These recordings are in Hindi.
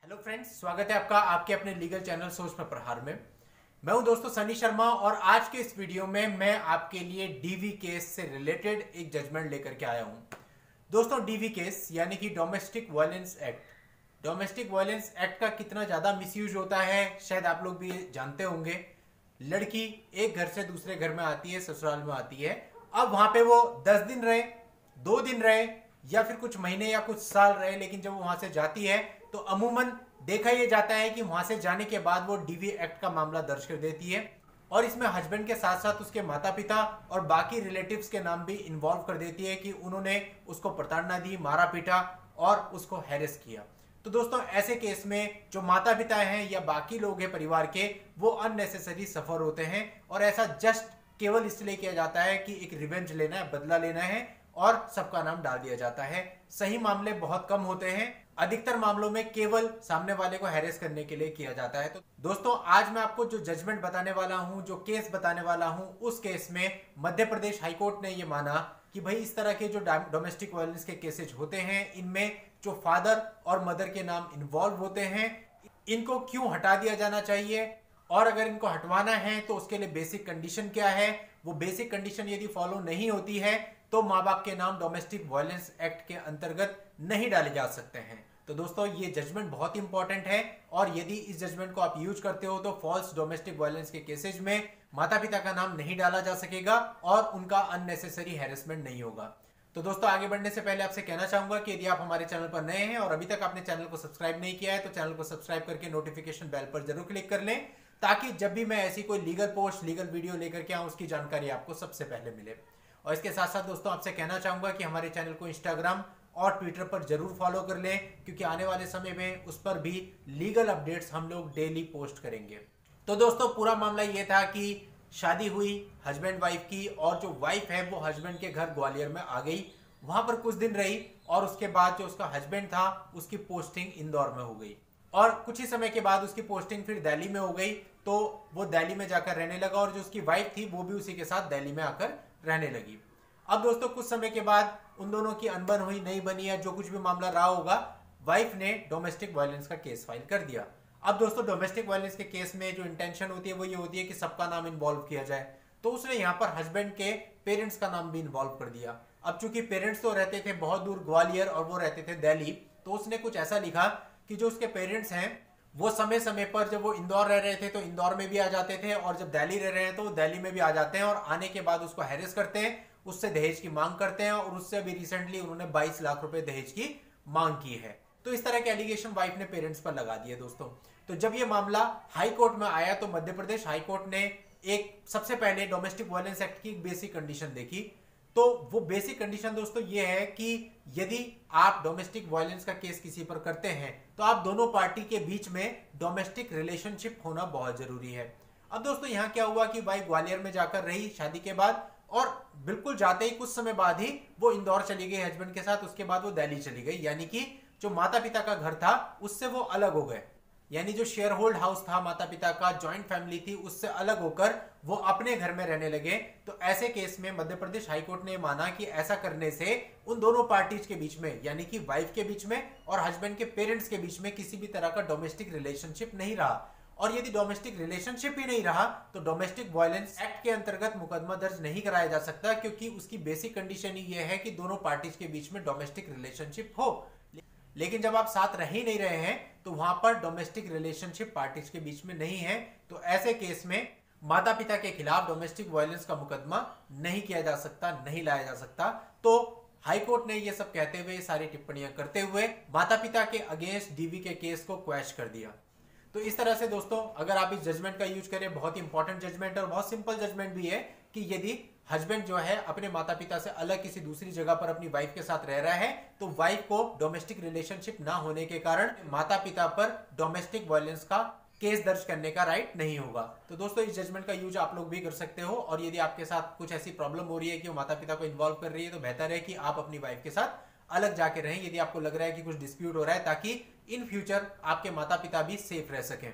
हेलो फ्रेंड्स, स्वागत है आपका आपके अपने लीगल चैनल सोच पर प्रहार में। मैं हूं दोस्तों सनी शर्मा और आज के इस वीडियो में मैं आपके लिए डीवी केस से रिलेटेड एक जजमेंट लेकर के आया हूं। दोस्तों, डीवी केस यानी कि domestic violence act. Domestic violence act का कितना ज्यादा मिसयूज होता है शायद आप लोग भी जानते होंगे। लड़की एक घर से दूसरे घर में आती है, ससुराल में आती है। अब वहां पे वो 10 दिन रहे, 2 दिन रहे या फिर कुछ महीने या कुछ साल रहे, लेकिन जब वो वहां से जाती है तो अमूमन देखा यह जाता है कि वहां से जाने के बाद वो डीवी एक्ट का मामला दर्ज कर देती है और इसमें हस्बैंड के साथ साथ उसके माता पिता और बाकी रिलेटिव्स के नाम भी इन्वॉल्व कर देती है कि उन्होंने उसको प्रताड़ना दी, मारा पीटा और उसको हैरेस किया। तो दोस्तों, ऐसे केस में जो माता पिता हैं या बाकी लोग हैं परिवार के, वो अननेसेसरी सफर होते हैं और ऐसा जस्ट केवल इसलिए किया जाता है कि एक रिवेंज लेना है, बदला लेना है और सबका नाम डाल दिया जाता है। सही मामले बहुत कम होते हैं, अधिकतर मामलों में केवल सामने वाले को हैरेस करने के लिए किया जाता है। तो दोस्तों, आज मैं आपको जो जजमेंट बताने वाला हूं, जो केस बताने वाला हूं, उस केस में मध्य प्रदेश हाईकोर्ट ने यह माना कि भाई इस तरह के जो डोमेस्टिक वायलेंस के केसेज होते हैं, इनमें जो फादर और मदर के नाम इन्वॉल्व होते हैं, इनको क्यों हटा दिया जाना चाहिए और अगर इनको हटवाना है तो उसके लिए बेसिक कंडीशन क्या है। वो बेसिक कंडीशन यदि फॉलो नहीं होती है तो माँ बाप के नाम डोमेस्टिक वायलेंस एक्ट के अंतर्गत नहीं डाले जा सकते हैं। तो दोस्तों, ये जजमेंट बहुत इंपॉर्टेंट है और यदि इस जजमेंट को आप यूज करते हो तो फॉल्स डोमेस्टिक वायलेंस के केसेज में माता पिता का नाम नहीं डाला जा सकेगा और उनका अननेसेसरी हैरेसमेंट नहीं होगा। तो दोस्तों, आगे बढ़ने से पहले आपसे कहना चाहूंगा कि यदि आप हमारे चैनल पर नए हैं और अभी तक आपने चैनल को सब्सक्राइब नहीं किया है तो चैनल को सब्सक्राइब करके नोटिफिकेशन बेल पर जरूर क्लिक कर लें, ताकि जब भी मैं ऐसी कोई लीगल पोस्ट, लीगल वीडियो लेकर के आऊं, उसकी जानकारी आपको सबसे पहले मिले। और इसके साथ साथ दोस्तों, आपसे कहना चाहूंगा कि हमारे चैनल को इंस्टाग्राम और ट्विटर पर जरूर फॉलो कर लें, क्योंकि आने वाले समय में उस पर भी लीगल अपडेट्स हम लोग डेली पोस्ट करेंगे। तो दोस्तों, पूरा मामला यह था कि शादी हुई हस्बैंड वाइफ की और जो वाइफ है वो हस्बैंड के घर ग्वालियर में आ गई, वहां पर कुछ दिन रही और उसके बाद जो उसका हस्बैंड था उसकी पोस्टिंग इंदौर में हो गई और कुछ ही समय के बाद उसकी पोस्टिंग फिर दिल्ली में हो गई। तो वो दिल्ली में जाकर रहने लगा और जो उसकी वाइफ थी वो भी उसी के साथ दिल्ली में आकर रहने लगी। अब दोस्तों, कुछ समय के बाद उन दोनों की अनबन हुई, नहीं बनी है, जो कुछ भी मामला रहा होगा, वाइफ ने डोमेस्टिक वायलेंस का केस फाइल कर दिया। अब दोस्तों, डोमेस्टिक वायलेंस के केस में जो इंटेंशन होती है वो ये होती है कि सबका नाम इन्वॉल्व किया जाए। तो उसने यहाँ पर हस्बैंड के पेरेंट्स का नाम भी इन्वॉल्व कर दिया। अब चूंकि पेरेंट्स तो रहते थे बहुत दूर ग्वालियर और वो रहते थे दिल्ली, तो उसने कुछ ऐसा लिखा कि जो उसके पेरेंट्स हैं वो समय समय पर, जब वो इंदौर रह रहे थे तो इंदौर में भी आ जाते थे और जब दिल्ली रह रहे हैं तो वो दिल्ली में भी आ जाते हैं और आने के बाद उसको हैरेस करते हैं, उससे दहेज की मांग करते हैं और उससे अभी रिसेंटली उन्होंने 22 लाख रुपए दहेज की मांग की है। तो इस तरह के एलिगेशन वाइफ ने पेरेंट्स पर लगा दिए दोस्तों। तो जब ये मामला हाई कोर्ट में आया तो मध्य प्रदेश हाई कोर्ट ने एक सबसे पहले डोमेस्टिक वायलेंस एक्ट की बेसिक कंडीशन देखी। तो वो बेसिक कंडीशन दोस्तों ये है कि यदि आप डोमेस्टिक वायलेंस का केस किसी पर करते हैं तो आप दोनों पार्टी के बीच में डोमेस्टिक रिलेशनशिप होना बहुत जरूरी है। अब दोस्तों, यहाँ क्या हुआ कि वाइफ ग्वालियर में जाकर रही शादी के बाद और बिल्कुल जाते ही कुछ समय बाद ही वो इंदौर चली गई हस्बैंड के साथ, उसके बाद वो दिल्ली चली गई, यानी कि जो माता पिता का घर था उससे वो अलग हो गए। यानी जो शेयर होल्ड हाउस था माता पिता का, ज्वाइंट फैमिली थी, उससे अलग होकर वो अपने घर में रहने लगे। तो ऐसे केस में मध्य प्रदेश हाईकोर्ट ने माना कि ऐसा करने से उन दोनों पार्टीज के बीच में, यानी कि वाइफ के बीच में और हस्बैंड के पेरेंट्स के बीच में किसी भी तरह का डोमेस्टिक रिलेशनशिप नहीं रहा। और यदि डोमेस्टिक रिलेशनशिप ही नहीं रहा तो डोमेस्टिक वायलेंस एक्ट के अंतर्गत मुकदमा दर्ज नहीं कराया जा सकता, क्योंकि उसकी बेसिक कंडीशन ही यह है कि दोनों पार्टीज के बीच में डोमेस्टिक रिलेशनशिप हो। लेकिन जब आप साथ रह ही नहीं रहे हैं तो वहां पर डोमेस्टिक रिलेशनशिप पार्टीज के बीच में नहीं है, तो ऐसे केस में माता पिता के खिलाफ डोमेस्टिक वायलेंस का मुकदमा नहीं किया जा सकता, नहीं लाया जा सकता। तो हाईकोर्ट ने ये सब कहते हुए, सारी टिप्पणियां करते हुए माता पिता के अगेंस्ट डीवी के केस को क्वैश कर दिया। तो इस तरह से दोस्तों, अगर आप इस जजमेंट का यूज करें, बहुत इंपॉर्टेंट जजमेंट और बहुत सिंपल जजमेंट भी है कि यदि हस्बैंड जो है अपने माता पिता से अलग किसी दूसरी जगह पर अपनी वाइफ के साथ रह रहा है तो वाइफ को डोमेस्टिक रिलेशनशिप ना होने के कारण माता पिता पर डोमेस्टिक वायलेंस का केस दर्ज करने का राइट नहीं होगा। तो दोस्तों, इस जजमेंट का यूज आप लोग भी कर सकते हो और यदि आपके साथ कुछ ऐसी प्रॉब्लम हो रही है कि वो माता पिता को इन्वॉल्व कर रही है तो बेहतर है कि आप अपनी वाइफ के साथ अलग जाके रहें, यदि आपको लग रहा है कि कुछ डिस्प्यूट हो रहा है, ताकि इन फ्यूचर आपके माता पिता भी सेफ रह सकें।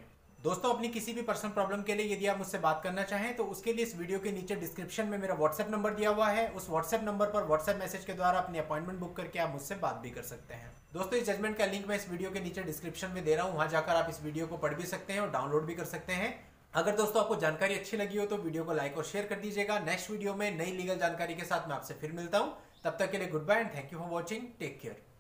दोस्तों अपनी किसी भी पर्सनल प्रॉब्लम के लिए यदि आप मुझसे बात करना चाहें तो उसके लिए इस वीडियो के नीचे डिस्क्रिप्शन में मेरा व्हाट्सएप नंबर दिया हुआ है। उस व्हाट्सएप नंबर पर व्हाट्सएप मैसेज के द्वारा अपनी अपॉइंटमेंट बुक करके आप मुझसे बात भी कर सकते हैं। दोस्तों इस जजमेंट का लिंक मैं इस वीडियो के नीचे डिस्क्रिप्शन में दे रहा हूँ, वहां जाकर आप इस वीडियो को पढ़ भी सकते हैं और डाउनलोड भी कर सकते हैं। अगर दोस्तों आपको जानकारी अच्छी लगी हो तो वीडियो को लाइक और शेयर कर दीजिएगा। नेक्स्ट वीडियो में नई लीगल जानकारी के साथ मैं आपसे फिर मिलता हूँ। तब तक के लिए goodbye and thank you for watching. Take care.